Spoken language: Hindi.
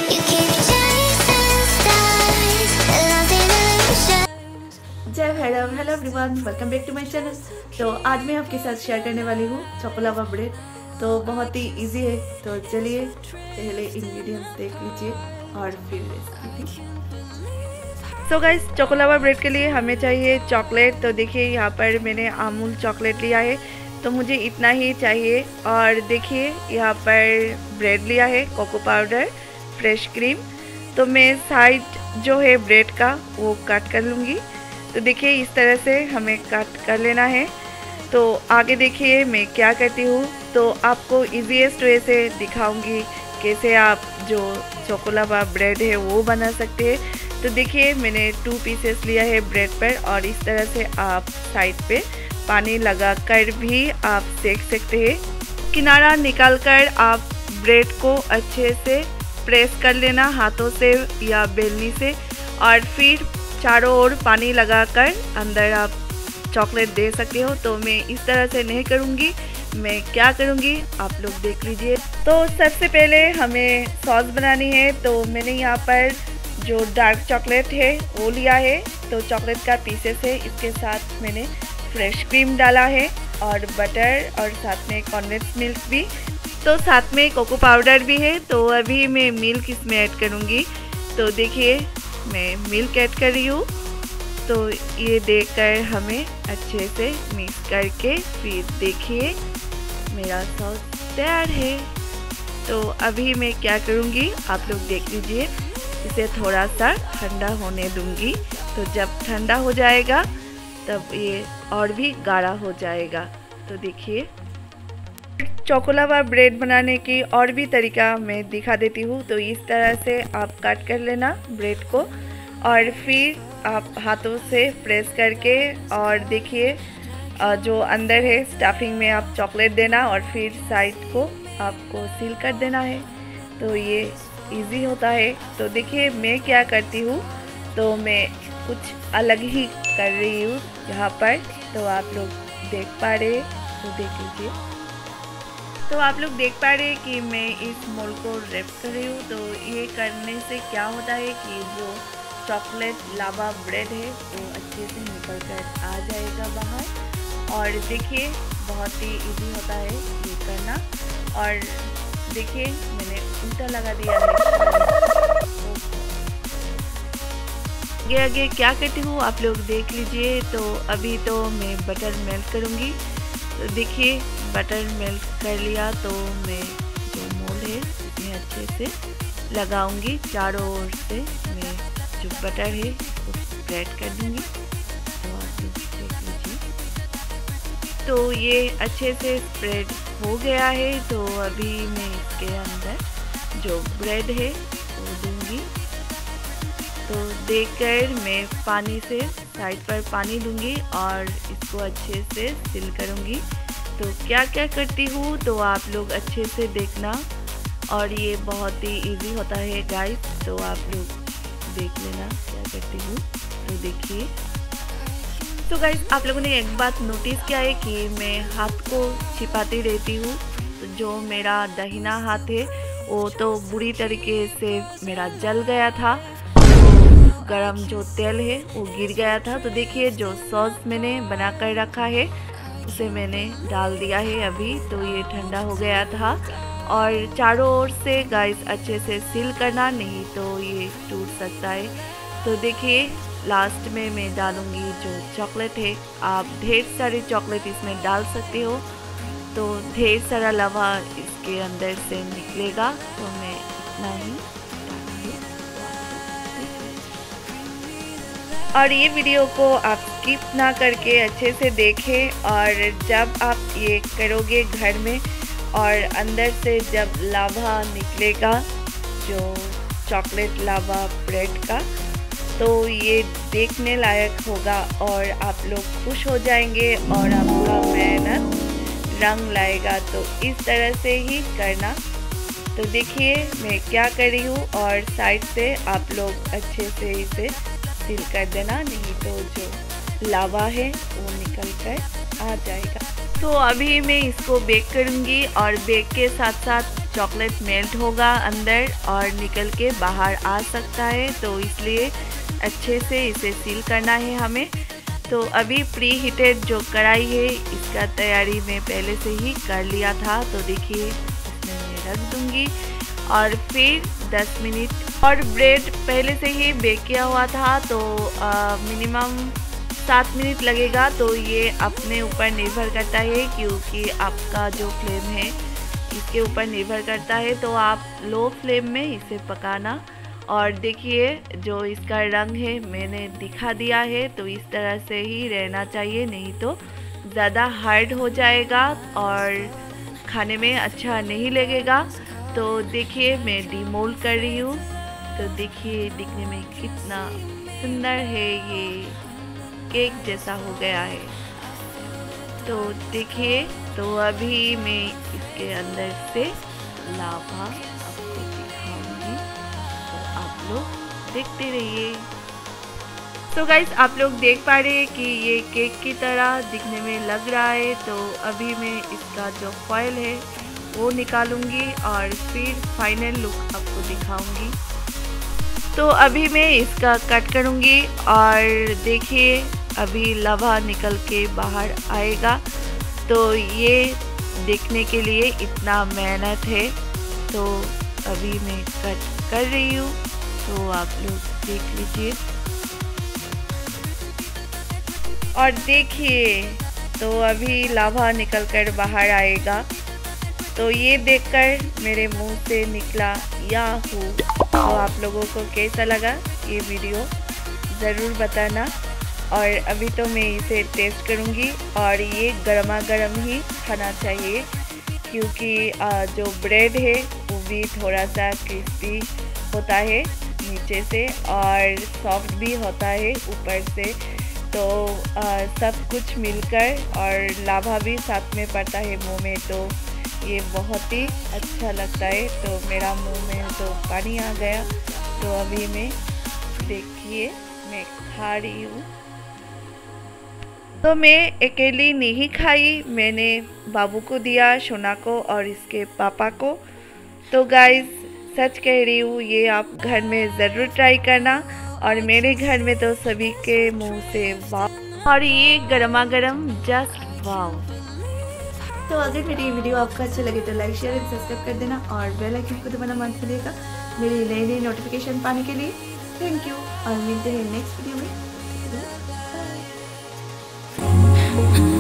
जय madam, hello everyone, welcome back to my channel. तो आज मैं आपके साथ शेयर करने वाली हूँ चोकोलावा ब्रेड। तो बहुत ही इजी है, तो चलिए पहले इंग्रेडिएंट्स देख लीजिए और फिर recipe. So guys, choco lava bread के लिए हमें चाहिए चॉकलेट। तो देखिए यहाँ पर मैंने अमूल चॉकलेट लिया है, तो मुझे इतना ही चाहिए। और देखिए यहाँ पर ब्रेड लिया है, कोको पाउडर, फ्रेश क्रीम। तो मैं साइड जो है ब्रेड का वो काट कर लूँगी। तो देखिए इस तरह से हमें काट कर लेना है। तो आगे देखिए मैं क्या करती हूँ, तो आपको इजीएस्ट वे से दिखाऊंगी कैसे आप जो चोकोलावा ब्रेड है वो बना सकते हैं। तो देखिए मैंने 2 पीसेस लिया है ब्रेड पर, और इस तरह से आप साइड पे पानी लगा कर भी आप सेक सकते हैं। किनारा निकाल कर आप ब्रेड को अच्छे से प्रेस कर लेना हाथों से या बेलनी से, और फिर चारों ओर पानी लगाकर अंदर आप चॉकलेट दे सकते हो। तो मैं इस तरह से नहीं करूँगी, मैं क्या करूँगी आप लोग देख लीजिए। तो सबसे पहले हमें सॉस बनानी है। तो मैंने यहाँ पर जो डार्क चॉकलेट है वो लिया है, तो चॉकलेट का पीसेस है। इसके साथ मैंने फ्रेश क्रीम डाला है और बटर, और साथ में कॉन्डेंस मिल्क भी, तो साथ में कोको पाउडर भी है। तो अभी मैं मिल्क इसमें ऐड करूँगी। तो देखिए मैं मिल्क ऐड कर रही हूँ। तो ये देकर हमें अच्छे से मिक्स करके फिर देखिए मेरा सॉस तैयार है। तो अभी मैं क्या करूँगी आप लोग देख लीजिए, इसे थोड़ा सा ठंडा होने दूँगी। तो जब ठंडा हो जाएगा तब ये और भी गाढ़ा हो जाएगा। तो देखिए चोकोलावा ब्रेड बनाने की और भी तरीका मैं दिखा देती हूँ। तो इस तरह से आप काट कर लेना ब्रेड को, और फिर आप हाथों से प्रेस करके, और देखिए जो अंदर है स्टफिंग में आप चॉकलेट देना, और फिर साइड को आपको सील कर देना है। तो ये इजी होता है। तो देखिए मैं क्या करती हूँ, तो मैं कुछ अलग ही कर रही हूँ यहाँ पर। तो आप लोग देख पा रहे, तो देख लीजिए। तो आप लोग देख पा रहे कि मैं इस मोल्ड को रैप कर रही हूँ। तो ये करने से क्या होता है कि जो चॉकलेट लावा ब्रेड है वो अच्छे से निकल कर आ जाएगा बाहर। और देखिए बहुत ही इजी होता है ये करना। और देखिए मैंने उल्टा लगा दिया है। आगे क्या करती हूँ आप लोग देख लीजिए। तो अभी तो मैं बटर मेल्ट करूँगी। तो देखिए बटर मेल्ट कर लिया, तो मैं जो मोल्ड है इसमें अच्छे से लगाऊंगी। चारों ओर से मैं जो बटर है उसको स्प्रेड कर दूंगी। तो आप लोग देख लीजिए। तो ये अच्छे से स्प्रेड हो गया है। तो अभी मैं इसके अंदर जो ब्रेड है वो दूंगी। तो देखकर मैं पानी से साइड पर पानी दूंगी और इसको अच्छे से सील करूंगी। तो क्या क्या करती हूँ तो आप लोग अच्छे से देखना, और ये बहुत ही इजी होता है गाइस। तो आप लोग देख लेना क्या करती हूँ। तो देखिए तो गाइस आप लोगों ने एक बात नोटिस किया है कि मैं हाथ को छिपाती रहती हूँ। तो जो मेरा दाहिना हाथ है वो तो बुरी तरीके से मेरा जल गया था। गरम जो तेल है वो गिर गया था। तो देखिए जो सॉस मैंने बना कर रखा है उसे मैंने डाल दिया है अभी। तो ये ठंडा हो गया था, और चारों ओर से गाइस अच्छे से सील करना, नहीं तो ये टूट सकता है। तो देखिए लास्ट में मैं डालूँगी जो चॉकलेट है। आप ढेर सारी चॉकलेट इसमें डाल सकते हो। तो ढेर सारा लावा इसके अंदर से निकलेगा। तो मैं इतना ही और ये वीडियो को आप स्किप ना करके अच्छे से देखें। और जब आप ये करोगे घर में और अंदर से जब लावा निकलेगा जो चॉकलेट लावा ब्रेड का, तो ये देखने लायक होगा और आप लोग खुश हो जाएंगे और आपका मेहनत रंग लाएगा। तो इस तरह से ही करना। तो देखिए मैं क्या कर रही हूँ, और साइड से आप लोग अच्छे से इसे सील कर देना, नहीं तो जो लावा है वो निकल कर आ जाएगा। तो अभी मैं इसको बेक करूँगी, और बेक के साथ साथ चॉकलेट मेल्ट होगा अंदर और निकल के बाहर आ सकता है, तो इसलिए अच्छे से इसे सील करना है हमें। तो अभी प्री हीटेड जो कढ़ाई है इसका तैयारी मैं पहले से ही कर लिया था, तो देखिए इसमें मैं रख दूँगी और फिर 10 मिनट। और ब्रेड पहले से ही बेक किया हुआ था, तो मिनिमम 7 मिनट लगेगा। तो ये अपने ऊपर निर्भर करता है, क्योंकि आपका जो फ्लेम है इसके ऊपर निर्भर करता है। तो आप लो फ्लेम में इसे पकाना। और देखिए जो इसका रंग है मैंने दिखा दिया है, तो इस तरह से ही रहना चाहिए, नहीं तो ज़्यादा हार्ड हो जाएगा और खाने में अच्छा नहीं लगेगा। तो देखिए मैं डीमोल्ड कर रही हूँ, तो देखिए दिखने में कितना सुंदर है, ये केक जैसा हो गया है। तो देखिए, तो अभी मैं इसके अंदर से लावा आपको दिखाऊंगी, तो आप लोग देखते रहिए। तो गाइस आप लोग देख पा रहे हैं कि ये केक की तरह दिखने में लग रहा है। तो अभी मैं इसका जो फॉयल है वो निकालूंगी और फिर फाइनल लुक आपको दिखाऊंगी। तो अभी मैं इसका कट करूंगी और देखिए अभी लावा निकल के बाहर आएगा। तो ये देखने के लिए इतना मेहनत है, तो अभी मैं कट कर रही हूँ, तो आप लोग देख लीजिए। और देखिए तो अभी लावा निकल कर बाहर आएगा। तो ये देखकर मेरे मुंह से निकला याहू। तो आप लोगों को कैसा लगा ये वीडियो ज़रूर बताना। और अभी तो मैं इसे टेस्ट करूँगी और ये गर्मा गर्म ही खाना चाहिए, क्योंकि जो ब्रेड है वो भी थोड़ा सा क्रिस्पी होता है नीचे से और सॉफ्ट भी होता है ऊपर से। तो सब कुछ मिलकर और लावा भी साथ में पड़ता है मुंह में, तो ये बहुत ही अच्छा लगता है। तो मेरा मुंह में तो पानी आ गया। तो अभी मैं देखिए मैं खा रही हूँ। तो मैं अकेली नहीं खाई, मैंने बाबू को दिया, शोना को और इसके पापा को। तो गाइस सच कह रही हूँ, ये आप घर में ज़रूर ट्राई करना। और मेरे घर में तो सभी के मुंह से वाव, और ये गर्मा गर्म जस्ट वाव। तो अगर मेरी वीडियो आपको अच्छा लगे तो लाइक शेयर एंड सब्सक्राइब कर देना और बेल आइकन को दबाना मत भूलिएगा मेरी नई नई नोटिफिकेशन पाने के लिए। थैंक यू और मिलते हैं नेक्स्ट वीडियो में।